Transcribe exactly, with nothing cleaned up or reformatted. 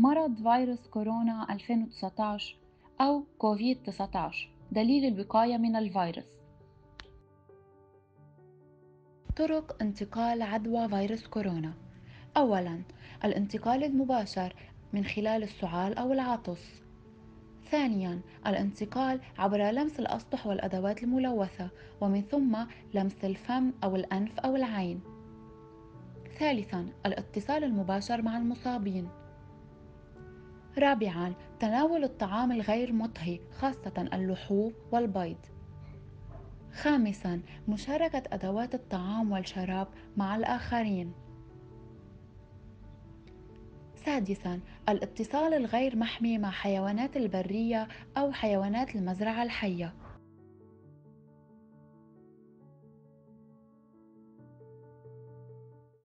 مرض فيروس كورونا ألفين وتسعة عشر أو كوفيد تسعة عشر دليل الوقاية من الفيروس. طرق انتقال عدوى فيروس كورونا: أولاً، الانتقال المباشر من خلال السعال أو العطس. ثانياً، الانتقال عبر لمس الأسطح والأدوات الملوثة، ومن ثم لمس الفم أو الأنف أو العين. ثالثاً، الاتصال المباشر مع المصابين. رابعاً، تناول الطعام الغير مطهي خاصة اللحوم والبيض. خامساً، مشاركة أدوات الطعام والشراب مع الآخرين. سادساً، الاتصال الغير محمي مع حيوانات البرية أو حيوانات المزرعة الحية.